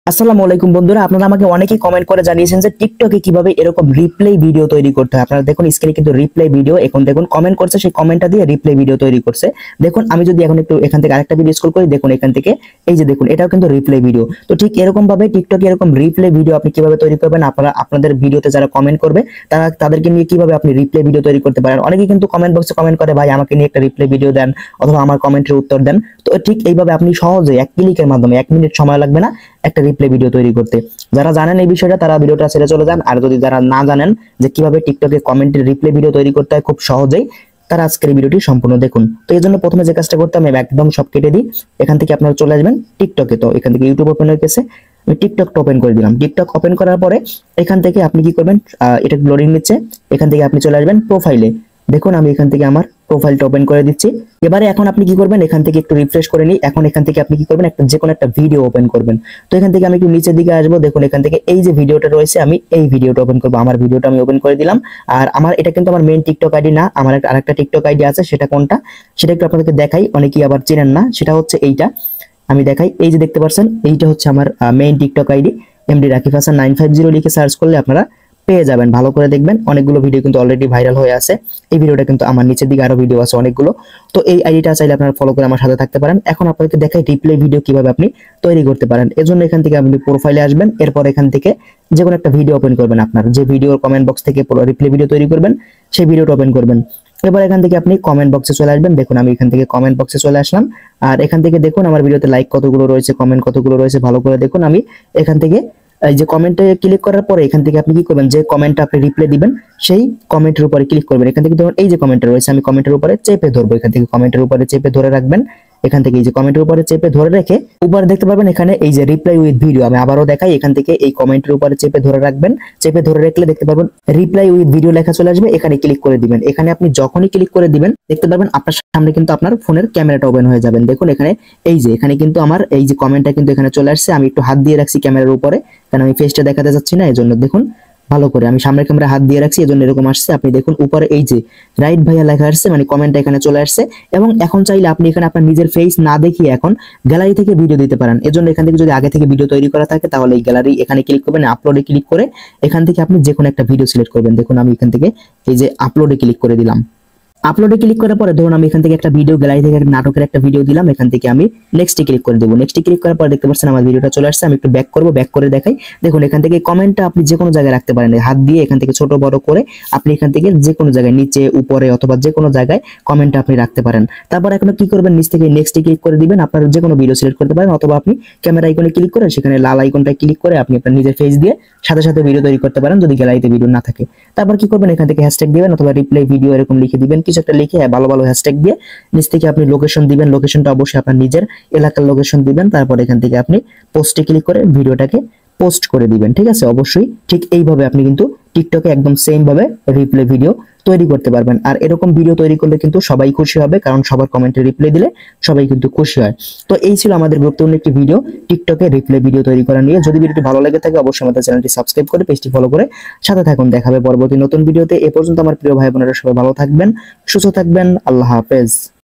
আসসালামু আলাইকুম বন্ধুরা, আপনারা আমাকে অনেকেই কমেন্ট করে জানিয়েছেন যে টিকটকে কিভাবে এরকম রিপ্লে ভিডিও তৈরি করতে হয়। আপনারা দেখুন স্ক্রিনে কিন্তু রিপ্লে ভিডিও এখন দেখুন কমেন্ট করছে, সেই কমেন্টটা দিয়ে রিপ্লে ভিডিও তৈরি করছে। দেখুন আমি যদি এখন একটু এখান থেকে আরেকটা ভিডিও স্ক্রল করি, দেখুন এখান থেকে এই যে দেখুন এটাও কিন্তু রিপ্লে ভিডিও। তো ঠিক এরকম ভাবে টিকটকে এরকম রিপ্লে ভিডিও আপনি কিভাবে তৈরি করবেন, আপনারা আপনাদের ভিডিওতে যারা কমেন্ট করবে তাদেরকে নিয়ে কিভাবে আপনি রিপ্লে ভিডিও তৈরি করতে পারেন। অনেকেই কিন্তু কমেন্ট বক্সে কমেন্ট করে, ভাই আমাকে নিয়ে একটা রিপ্লে ভিডিও দেন অথবা আমার কমেন্টের উত্তর দেন। তো ঠিক এইভাবে আপনি সহজে এক ক্লিকের মাধ্যমে 1 মিনিট সময় লাগবে না একটা রিপ্লে ভিডিও তৈরি করতে। যারা জানেন এই বিষয়টা তারা ভিডিওটা ছেড়ে চলে যান, আর যদি যারা না জানেন যে কিভাবে টিকটকে কমেন্টের রিপ্লে ভিডিও তৈরি করতে হয় খুব সহজেই, তারা আজকের ভিডিওটি সম্পূর্ণ দেখুন। তো এই জন্য প্রথমে যে কাজটা করতে আমি একদম সব কেটে দিই, এখান থেকে আপনারা চলে আসবেন টিকটকে। তো এখান থেকে ইউটিউব ওপেন হয়ে গেছে, আমি টিকটকটা ওপেন করে দিলাম। টিকটক ওপেন করার পরে এখান থেকে আপনি কি করবেন, এটা লোডিং নিচ্ছে, এখান থেকে আপনি চলে আসবেন প্রোফাইলে। দেখুন আমি এখান থেকে আমার প্রোফাইলটা ওপেন করে দিচ্ছি। এবারে এখন আপনি কি করবেন, এখান থেকে একটু রিফ্রেশ করে নিই। এখন এখান থেকে আপনি কি করবেন, একটা যে কোনো একটা ভিডিও ওপেন করবেন। তো এখান থেকে আমি একটু নিচের দিকে আসবো, দেখুন এখান থেকে এই যে ভিডিওটা রয়েছে আমি এই ভিডিওটা ওপেন করবো। আমার ভিডিওটা আমি ওপেন করে দিলাম। আর আমার এটা কিন্তু আমার মেইন টিকটক আইডি না, আমার আরেকটা টিকটক আইডি আছে। সেটা কোনটা সেটা একটু আপনাদেরকে দেখাই, অনেকেই আবার চেনেন না। সেটা হচ্ছে এইটা, আমি দেখাই। এই যে দেখতে পাচ্ছেন এইটা হচ্ছে আমার main TikTok ID, MD Rakib Hasan 950 লিখে সার্চ করলে আপনারা পেয়ে যাবেন। ভালো করে দেখবেন, অনেকগুলো ভিডিও কিন্তু অলরেডি ভাইরাল হয়ে আছে। এই ভিডিওটা কিন্তু আমার নিচের দিকে আরো ভিডিও আছে অনেকগুলো। তো এই আইডিটা চাইলে আপনারা ফলো করে আমার সাথে থাকতে পারেন। এখন আপনাদেরকে দেখাই রিপ্লে ভিডিও কিভাবে আপনি তৈরি করতে পারেন। এজন্য এখান থেকে আপনি প্রোফাইলে আসবেন, এরপর এখান থেকে যে কোনো একটা ভিডিও ওপেন করবেন। আপনার যে ভিডিওর কমেন্ট বক্স থেকে রিপ্লে ভিডিও তৈরি করবেন সেই ভিডিওটা ওপেন করবেন। এবার এখান থেকে আপনি কমেন্ট বক্সে চলে আসবেন। দেখুন আমি এখান থেকে কমেন্ট বক্সে চলে আসলাম। আর এখান থেকে দেখুন আমার ভিডিওতে লাইক কতগুলো রয়েছে, কমেন্ট কতগুলো রয়েছে, ভালো করে দেখুন। আমি এখান থেকে এই যে কমেন্টে ক্লিক করার পরে এখান থেকে আপনি কি করবেন, যে কমেন্টটা আপনি রিপ্লাই দিবেন সেই কমেন্টের উপরে ক্লিক করবেন। এখান থেকে ধরুন এই যে কমেন্টটা রয়েছে, আমি কমেন্টের উপরে চেপে ধরবো। এখান থেকে কমেন্টের উপরে চেপে ধরে রাখবেন। এখান থেকে এই যে কমেন্টের উপরে চেপে ধরে রেখে উপরে দেখতে পারবেন এখানে এই যে রিপ্লাই উইথ ভিডিও। আমি আবারও দেখাই, এখান থেকে এই কমেন্টের উপরে চেপে ধরে রাখবেন। চেপে ধরে রাখলে দেখতে পারবেন রিপ্লাই উইথ ভিডিও লেখা চলে আসবে, এখানে ক্লিক করে দিবেন। এখানে আপনি যখনই ক্লিক করে দিবেন দেখতে পারবেন আপনার সামনে কিন্তু আপনার ফোনের ক্যামেরাটা ওপেন হয়ে যাবেন। দেখুন এখানে এই যে এখানে কিন্তু আমার এই যে কমেন্টটা কিন্তু এখানে চলে আসছে। আমি একটু হাত দিয়ে রাখছি ক্যামেরার উপরে, কারণ আমি ফেসটা দেখাতে যাচ্ছি না, এজন্য দেখুন ভালো করে আমি সামনের ক্যামেরা হাত দিয়ে রাখছি, এজন্য এরকম আসছে। আপনি দেখুন উপরে এই যে রাইট ভাইয়া লেখা আসছে, মানে কমেন্টটা এখানে চলে আসছে। এবং এখন চাইলে আপনি এখানে আপনার নিজের ফেস না দেখিয়ে এখন গ্যালারি থেকে ভিডিও দিতে পারেন। এজন্য এখান থেকে যদি আগে থেকে ভিডিও তৈরি করা থাকে তাহলে এই গ্যালারি এখানে ক্লিক করবেন, আপলোডে ক্লিক করে এখান থেকে আপনি যে কোনো একটা ভিডিও সিলেক্ট করবেন। দেখুন আমি এখান থেকে এই যে আপলোডে ক্লিক করে দিলাম। আপলোডে ক্লিক করার পরে ধরুন আমি এখান থেকে একটা ভিডিও গ্যালারি থেকে একটা নাটকের একটা ভিডিও দিলাম, এখান থেকে আমি নেক্সটে ক্লিক করে দেবো। নেক্সটে ক্লিক করার পর দেখতে পাচ্ছেন আমার ভিডিওটা চলে আসছে। আমি একটু ব্যাক করব, ব্যাক করে দেখাই। দেখুন এখান থেকে কমেন্টটা আপনি যে কোনো জায়গায় রাখতে পারেন, হাত দিয়ে এখান থেকে ছোট বড় করে আপনি এখান থেকে যে কোনো জায়গায় নিচে উপরে অথবা যে কোনো জায়গায় কমেন্টটা আপনি রাখতে পারেন। তারপর এখন কি করবেন, নিচ থেকে নেক্সটে ক্লিক করে দিবেন। আপনার যে কোনো ভিডিও সিলেক্ট করতে পারেন, অথবা আপনি ক্যামেরা আইকনে ক্লিক করে সেখানে লাল আইকনটা ক্লিক করে আপনি আপনার নিজের ফেস দিয়ে সাথে সাথে ভিডিও তৈরি করতে পারেন যদি গ্যালারিতে ভিডিও না থাকে। তারপর কি করবেন, এখান থেকে হ্যাশট্যাগ দিবেন অথবা রিপ্লাই ভিডিও এরকম লিখে দিবেন, কিছু একটা লিখে ভালো ভালো হ্যাশট্যাগ দিয়ে নিচ থেকে আপনি লোকেশন দিবেন। লোকেশনটা অবশ্যই আপনার নিজের এলাকার লোকেশন দিবেন। তারপর এখান থেকে আপনি পোস্টে ক্লিক করে ভিডিওটাকে পোস্ট করে দিবেন। ঠিক আছে, অবশ্যই ঠিক এইভাবে আপনি কিন্তু টিকটকে একদম সেম ভাবে রিপ্লে ভিডিও তৈরি করতে পারবেন। আর এরকম ভিডিও তৈরি করলে কিন্তু সবাই খুশি হবে, কারণ সবার কমেন্টে রিপ্লাই দিলে সবাই কিন্তু খুশি হয়। তো এই ছিল আমাদের গুরুত্বপূর্ণ একটি ভিডিও টিকটকে রিপ্লে ভিডিও তৈরি করা নিয়ে। যদি ভিডিওটি ভালো লেগে থাকে অবশ্যই আমাদের চ্যানেলটি সাবস্ক্রাইব করে পেজটি ফলো করে সাথে থাকুন। দেখা হবে পরবর্তী নতুন ভিডিওতে। এ পর্যন্ত আমার প্রিয় ভাই বোনেরা সবাই ভালো থাকবেন, সুস্থ থাকবেন। আল্লাহ হাফেজ।